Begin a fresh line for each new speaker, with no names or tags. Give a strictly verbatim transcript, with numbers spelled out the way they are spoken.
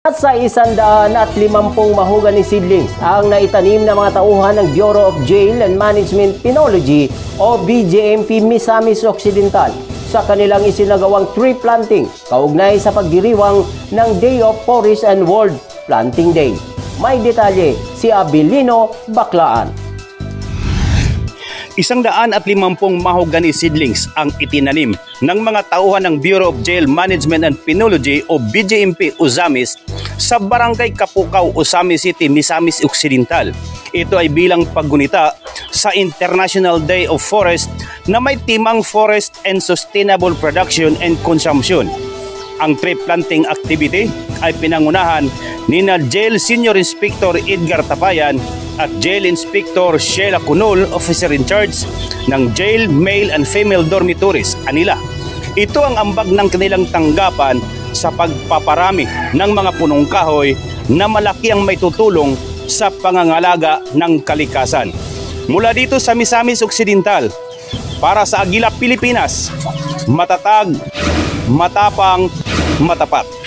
Sa isandaan at limampung mahogany seedlings ang naitanim ng mga tauhan ng Bureau of Jail and Management Penology o B J M P Misamis Occidental sa kanilang isinagawang tree planting kaugnay sa pagdiriwang ng Day of Forest and World Planting Day. May detalye si Abilino Baclaan.
Isang daan at limampung mahogany seedlings ang itinanim ng mga tauhan ng Bureau of Jail Management and Penology o B J M P Usamis sa Barangay Kapukaw, Osamis City, Misamis Occidental. Ito ay bilang paggunita sa International Day of Forest na may timang Forest and Sustainable Production and Consumption. Ang tree planting activity ay pinangunahan ni na Jail Senior Inspector Edgar Tapayan at Jail Inspector Sheila Cunol, Officer in Charge ng Jail Male and Female Dormitories, Anila. Ito ang ambag ng kanilang tanggapan sa pagpaparami ng mga punong kahoy na malaki ang may tutulong sa pangangalaga ng kalikasan. Mula dito sa Misamis Occidental, para sa Agila, Pilipinas, matatag, matapang, matapat.